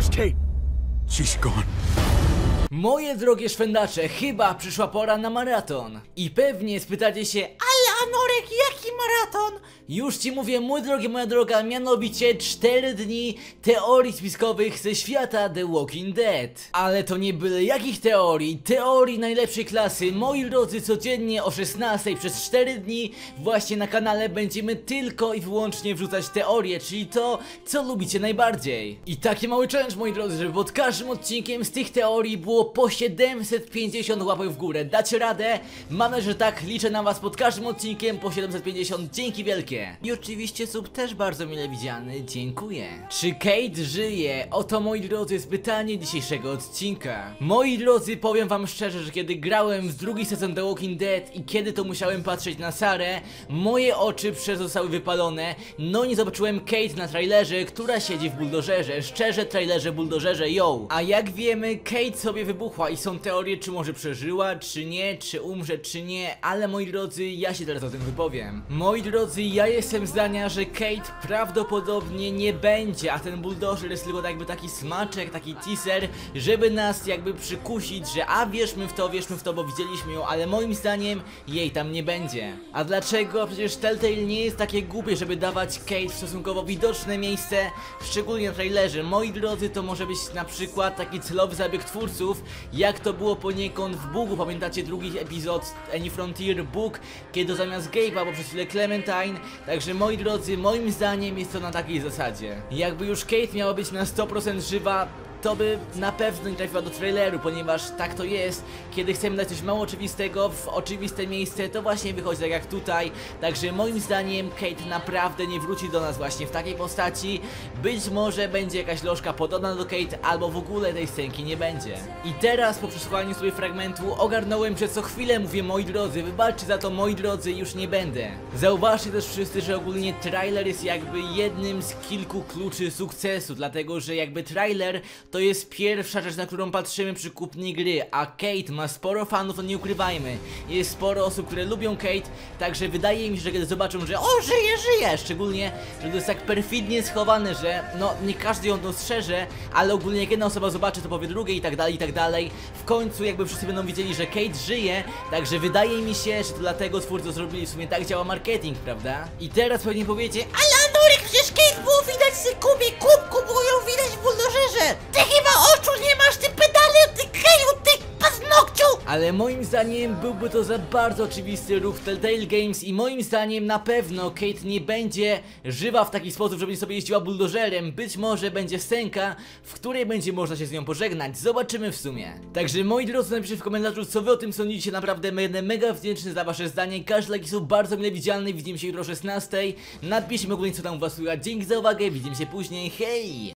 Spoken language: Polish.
Where's Kate? She's gone. Moje drogie szwendacze, chyba przyszła pora na maraton. I pewnie spytacie się, ale Anorek, jaki maraton? Już ci mówię, mój drogi, moja droga, mianowicie 4 dni teorii spiskowych ze świata The Walking Dead. Ale to nie byle jakich teorii, teorii najlepszej klasy. Moi drodzy, codziennie o 16 przez 4 dni właśnie na kanale będziemy tylko i wyłącznie wrzucać teorie, czyli to, co lubicie najbardziej. I taki mały challenge, moi drodzy, żeby pod każdym odcinkiem z tych teorii było po 750 łapek w górę. Dacie radę? Mam nadzieję, że tak. Liczę na was pod każdym odcinkiem po 750. Dzięki wielkie. I oczywiście sub też bardzo mile widziany. Dziękuję. Czy Kate żyje? Oto, moi drodzy, jest pytanie dzisiejszego odcinka. Moi drodzy, powiem wam szczerze, że kiedy grałem w drugi sezon The Walking Dead i kiedy to musiałem patrzeć na Sarę, moje oczy zostały wypalone. No nie zobaczyłem Kate na trailerze, która siedzi w buldożerze. Szczerze, trailerze, buldożerze, yo. A jak wiemy, Kate sobie wybuchła i są teorie, czy może przeżyła, czy nie, czy umrze, czy nie, ale moi drodzy, ja się teraz o tym wypowiem. Moi drodzy, ja jestem zdania, że Kate prawdopodobnie nie będzie, a ten buldożer jest tylko jakby taki smaczek, taki teaser, żeby nas jakby przykusić, że wierzmy w to, bo widzieliśmy ją, ale moim zdaniem jej tam nie będzie. A dlaczego? Przecież Telltale nie jest takie głupie, żeby dawać Kate w stosunkowo widoczne miejsce, szczególnie na trailerze. Moi drodzy, to może być na przykład taki celowy zabieg twórców, jak to było poniekąd w Bugu. Pamiętacie drugi epizod Any Frontier Bug, kiedy zamiast Gabe'a, bo przez chwilę Clementine. Także moi drodzy, moim zdaniem jest to na takiej zasadzie. Jakby już Kate miała być na 100% żywa, to by na pewno nie trafiła do traileru, ponieważ tak to jest, kiedy chcemy dać coś mało oczywistego w oczywiste miejsce, to właśnie wychodzi tak jak tutaj. Także moim zdaniem Kate naprawdę nie wróci do nas właśnie w takiej postaci. Być może będzie jakaś lożka podobna do Kate, albo w ogóle tej scenki nie będzie. I teraz po przesłuchaniu sobie fragmentu ogarnąłem, że co chwilę mówię moi drodzy, wybaczcie za to moi drodzy, już nie będę. Zauważcie też wszyscy, że ogólnie trailer jest jakby jednym z kilku kluczy sukcesu, dlatego że jakby trailer to jest pierwsza rzecz, na którą patrzymy przy kupnie gry, a Kate ma sporo fanów, to nie ukrywajmy. Jest sporo osób, które lubią Kate, także wydaje mi się, że kiedy zobaczą, że żyje, szczególnie, że to jest tak perfidnie schowane, że no nie każdy ją dostrzeże, ale ogólnie jak jedna osoba zobaczy, to powie drugiej i tak dalej, i tak dalej. W końcu jakby wszyscy będą wiedzieli, że Kate żyje, także wydaje mi się, że to dlatego twórcy zrobili, w sumie tak działa marketing, prawda? I teraz pewnie powiecie, ale Anorek, przecież Kate było widać z Kubie, było ją widać w buldożerze. Ty chyba oczu nie masz, ty pedale, ty kleju, ty paznokciu! Ale moim zdaniem byłby to za bardzo oczywisty ruch Telltale Games i moim zdaniem na pewno Kate nie będzie żywa w taki sposób, że będzie sobie jeździła buldożerem. Być może będzie scenka, w której będzie można się z nią pożegnać. Zobaczymy w sumie. Także moi drodzy, napiszcie w komentarzu, co wy o tym sądzicie. Naprawdę będę mega wdzięczny za wasze zdanie. Każdy like jest bardzo mile widzialny. Widzimy się jutro o 16. Napiszcie mi ogólnie, co tam u was słychać. Dzięki za uwagę, widzimy się później. Hej!